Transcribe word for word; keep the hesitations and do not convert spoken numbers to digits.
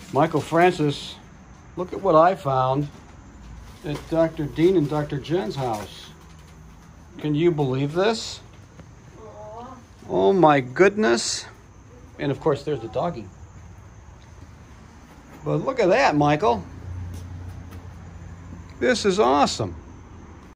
Michael Francis, look at what I found at Doctor Dean and Doctor Jen's house. Can you believe this? Oh my goodness. And of course, there's the doggy. But look at that, Michael. This is awesome.